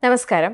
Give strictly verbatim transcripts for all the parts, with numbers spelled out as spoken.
നമസ്കാരം.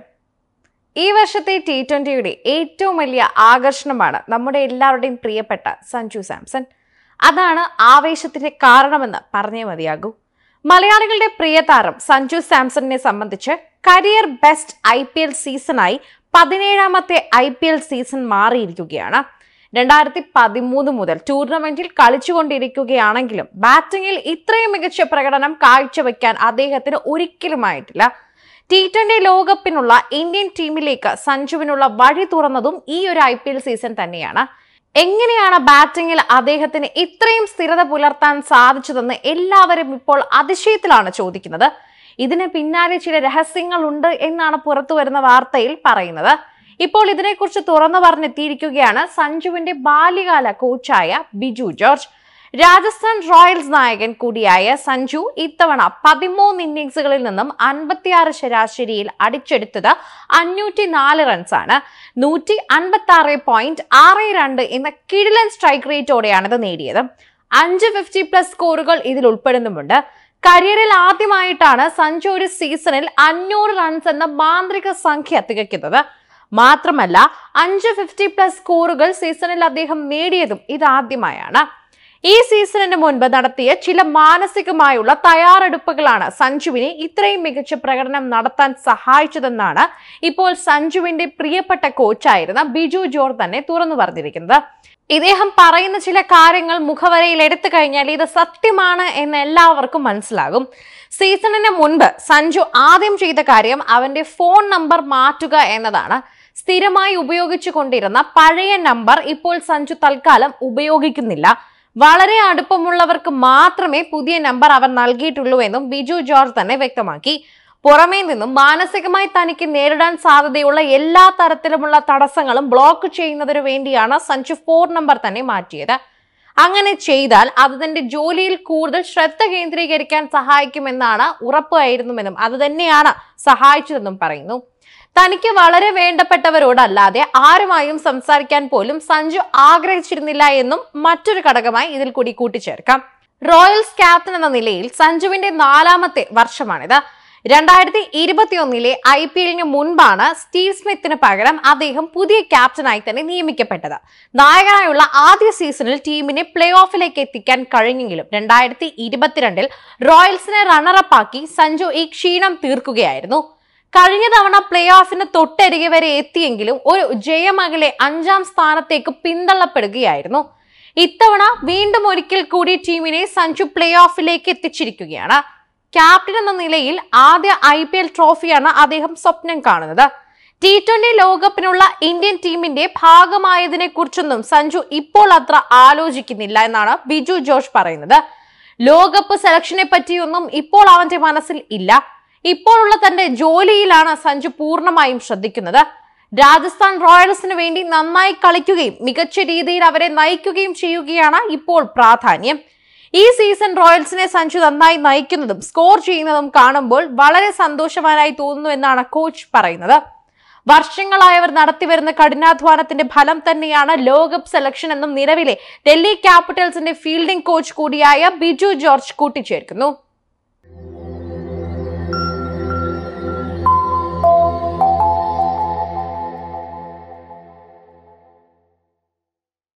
ഈ വർഷത്തെ ടി ട്വന്റിയുടെ ഏറ്റവും വലിയ ആകർഷണമാണ് നമ്മുടെ എല്ലാവരുടെയും പ്രിയപ്പെട്ട സഞ്ജു സാംസൺ. അതാണ് ആവേശത്തിന്റെ കാരണമെന്ന് പറഞ്ഞേ മതിയാകൂ. മലയാളികളുടെ പ്രിയ താരം സഞ്ജു സാംസണിനെ സംബന്ധിച്ച് career best I P L സീസണായി പതിനേഴാമത്തെ ഐ പി എൽ സീസൺ മാറിയിരിക്കുകയാണ്. രണ്ടായിരത്തി പതിമൂന്ന് മുതൽ ടൂർണമെന്റിൽ കളിച്ചുകൊണ്ടിരിക്കുകയാണെങ്കിലും ബാറ്റിംഗിൽ ഇത്രയും മികച്ച പ്രകടനം കാഴ്ചവെക്കാൻ അദ്ദേഹത്തിന് ഒരിക്കലുമായിട്ടില്ല. ടി ട്വന്റി ലോകകപ്പിനുള്ള ഇന്ത്യൻ ടീമിലേക്ക് സഞ്ജുവിനുള്ള വഴി തുറന്നതും ഈ ഒരു ഐ പി എൽ സീസൺ തന്നെയാണ്. എങ്ങനെയാണ് ബാറ്റിംഗിൽ അദ്ദേഹത്തിന് ഇത്രയും സ്ഥിരത പുലർത്താൻ സാധിച്ചതെന്ന് എല്ലാവരും ഇപ്പോൾ അതിശയത്തിലാണ് ചോദിക്കുന്നത്. ഇതിന് പിന്നാലെ ചില രഹസ്യങ്ങൾ ഉണ്ട് എന്നാണ് പുറത്തു വരുന്ന വാർത്തയിൽ പറയുന്നത്. ഇപ്പോൾ ഇതിനെക്കുറിച്ച് തുറന്നു പറഞ്ഞെത്തിയിരിക്കുകയാണ് സഞ്ജുവിന്റെ ബാല്യകാല കോച്ചായ ബിജു ജോർജ്. രാജസ്ഥാൻ റോയൽസ് നായകൻ കൂടിയായ സഞ്ജു ഇത്തവണ പതിമൂന്ന് ഇന്നിംഗ്സുകളിൽ നിന്നും അൻപത്തിയാറ് ശരാശരിയിൽ അടിച്ചെടുത്തത് അഞ്ഞൂറ്റി നാല് റൺസാണ്. നൂറ്റി അൻപത്തി ആറ് പോയിന്റ് ആറ് രണ്ട് എന്ന കിടിലൻ സ്ട്രൈക്ക് റേറ്റോടെയാണ് ഇത് നേടിയത്. അഞ്ച് ഫിഫ്റ്റി പ്ലസ് സ്കോറുകൾ ഇതിൽ ഉൾപ്പെടുന്നുമുണ്ട്. കരിയറിൽ ആദ്യമായിട്ടാണ് സഞ്ജു ഒരു സീസണിൽ അഞ്ഞൂറ് റൺസ് എന്ന മാന്ത്രിക സംഖ്യ തികയ്ക്കുന്നത്. മാത്രമല്ല അഞ്ച് ഫിഫ്റ്റി പ്ലസ് സ്കോറുകൾ സീസണിൽ അദ്ദേഹം നേടിയതും ഇതാദ്യമായാണ്. ഈ സീസണിന് മുൻപ് നടത്തിയ ചില മാനസികമായുള്ള തയ്യാറെടുപ്പുകളാണ് സഞ്ജുവിനെ ഇത്രയും മികച്ച പ്രകടനം നടത്താൻ സഹായിച്ചതെന്നാണ് ഇപ്പോൾ സഞ്ജുവിന്റെ പ്രിയപ്പെട്ട കോച്ചായിരുന്ന ബിജു ജോർജ് തന്നെ തുറന്നു പറഞ്ഞിരിക്കുന്നത്. ഇദ്ദേഹം പറയുന്ന ചില കാര്യങ്ങൾ മുഖവരയിൽ എടുത്തു കഴിഞ്ഞാൽ ഇത് സത്യമാണ് എന്ന് എല്ലാവർക്കും മനസ്സിലാകും. സീസണിന് മുൻപ് സഞ്ജു ആദ്യം ചെയ്ത കാര്യം അവന്റെ ഫോൺ നമ്പർ മാറ്റുക എന്നതാണ്. സ്ഥിരമായി ഉപയോഗിച്ചു കൊണ്ടിരുന്ന പഴയ നമ്പർ ഇപ്പോൾ സഞ്ജു തൽക്കാലം ഉപയോഗിക്കുന്നില്ല. വളരെ അടുപ്പമുള്ളവർക്ക് മാത്രമേ പുതിയ നമ്പർ അവർ നൽകിയിട്ടുള്ളൂ എന്നും ബിജു ജോർജ് തന്നെ വ്യക്തമാക്കി. പുറമേ നിന്നും മാനസികമായി തനിക്ക് നേരിടാൻ സാധ്യതയുള്ള എല്ലാ തരത്തിലുമുള്ള തടസ്സങ്ങളും ബ്ലോക്ക് ചെയ്യുന്നതിനു വേണ്ടിയാണ് സഞ്ജു ഫോൺ നമ്പർ തന്നെ മാറ്റിയത്. അങ്ങനെ ചെയ്താൽ അത് തന്റെ ജോലിയിൽ കൂടുതൽ ശ്രദ്ധ കേന്ദ്രീകരിക്കാൻ സഹായിക്കുമെന്നാണ് ഉറപ്പായിരുന്നുവെന്നും അത് തന്നെയാണ് സഹായിച്ചതെന്നും പറയുന്നു. തനിക്ക് വളരെ വേണ്ടപ്പെട്ടവരോടല്ലാതെ ആരുമായും സംസാരിക്കാൻ പോലും സഞ്ജു ആഗ്രഹിച്ചിരുന്നില്ല എന്നും മറ്റൊരു ഘടകമായി ഇതിൽ കൂടി കൂട്ടിച്ചേർക്കാം. റോയൽസ് ക്യാപ്റ്റൻ എന്ന നിലയിൽ സഞ്ജുവിന്റെ നാലാമത്തെ വർഷമാണിത്. രണ്ടായിരത്തി ഇരുപത്തി ഒന്നിലെ ഐ പി എല്ലിന് മുൻപാണ് സ്റ്റീവ് സ്മിത്തിന് പകരം അദ്ദേഹം പുതിയ ക്യാപ്റ്റനായി തന്നെ നിയമിക്കപ്പെട്ടത്. നായകനായുള്ള ആദ്യ സീസണിൽ ടീമിനെ പ്ലേ ഓഫിലേക്ക് എത്തിക്കാൻ കഴിഞ്ഞെങ്കിലും രണ്ടായിരത്തി ഇരുപത്തിരണ്ടിൽ റോയൽസിനെ റണ്ണറപ്പാക്കി സഞ്ജു ഈ ക്ഷീണം തീർക്കുകയായിരുന്നു. കഴിഞ്ഞ തവണ പ്ലേ ഓഫിന് തൊട്ടരികെ വരെ എത്തിയെങ്കിലും ഒരു ജയമകലെ അഞ്ചാം സ്ഥാനത്തേക്ക് പിന്തള്ളപ്പെടുകയായിരുന്നു. ഇത്തവണ വീണ്ടും ഒരിക്കൽ കൂടി ടീമിനെ സഞ്ജു പ്ലേ ഓഫിലേക്ക് എത്തിച്ചിരിക്കുകയാണ്. ക്യാപ്റ്റൻ എന്ന നിലയിൽ ആദ്യ ഐ പി എൽ ട്രോഫിയാണ് അദ്ദേഹം സ്വപ്നം കാണുന്നത്. ടി ട്വന്റി ലോകകപ്പിനുള്ള ഇന്ത്യൻ ടീമിന്റെ ഭാഗമായതിനെ കുറിച്ചൊന്നും സഞ്ജു ഇപ്പോൾ അത്ര ആലോചിക്കുന്നില്ല എന്നാണ് ബിജു ജോർജ് പറയുന്നത്. ലോകകപ്പ് സെലക്ഷനെ പറ്റിയൊന്നും ഇപ്പോൾ അവന്റെ മനസ്സിൽ ഇല്ല. ഇപ്പോഴുള്ള തന്റെ ജോലിയിലാണ് സഞ്ജു പൂർണ്ണമായും ശ്രദ്ധിക്കുന്നത്. രാജസ്ഥാൻ റോയൽസിന് വേണ്ടി നന്നായി കളിക്കുകയും മികച്ച രീതിയിൽ അവരെ നയിക്കുകയും ചെയ്യുകയാണ് ഇപ്പോൾ പ്രാധാന്യം. ഈ സീസൺ റോയൽസിനെ സഞ്ജു നന്നായി നയിക്കുന്നതും സ്കോർ ചെയ്യുന്നതും കാണുമ്പോൾ വളരെ സന്തോഷവാനായി തോന്നുന്നു എന്നാണ് കോച്ച് പറയുന്നത്. വർഷങ്ങളായവർ നടത്തിവരുന്ന കഠിനാധ്വാനത്തിന്റെ ഫലം തന്നെയാണ് ലോകകപ്പ് സെലക്ഷൻ എന്നും നിലവിലെ ഡൽഹി ക്യാപിറ്റൽസിന്റെ ഫീൽഡിംഗ് കോച്ച് കൂടിയായ ബിജു ജോർജ് കൂട്ടിച്ചേർക്കുന്നു.